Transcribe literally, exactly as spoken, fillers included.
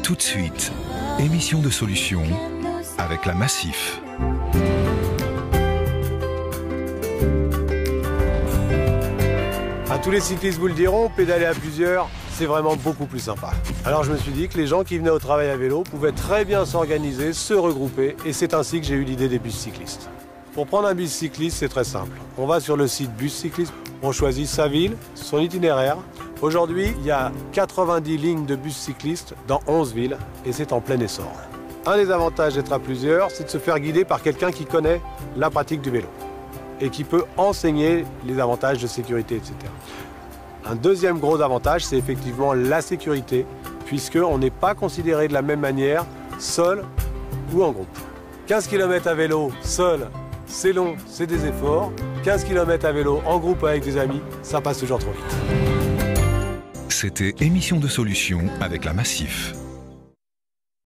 Tout de suite, émission de solution avec la Massif. À tous les cyclistes vous le diront, pédaler à plusieurs, c'est vraiment beaucoup plus sympa. Alors je me suis dit que les gens qui venaient au travail à vélo pouvaient très bien s'organiser, se regrouper, et c'est ainsi que j'ai eu l'idée des bus cyclistes. Pour prendre un bus cycliste, c'est très simple. On va sur le site Bus Cycliste, on choisit sa ville, son itinéraire. Aujourd'hui, il y a quatre-vingt-dix lignes de bus cyclistes dans onze villes, et c'est en plein essor. Un des avantages d'être à plusieurs, c'est de se faire guider par quelqu'un qui connaît la pratique du vélo et qui peut enseigner les avantages de sécurité, et cetera. Un deuxième gros avantage, c'est effectivement la sécurité, puisqu'on n'est pas considéré de la même manière, seul ou en groupe. quinze kilomètres à vélo, seul, c'est long, c'est des efforts. quinze kilomètres à vélo en groupe avec des amis, ça passe toujours trop vite. C'était émission de solution avec la Massif.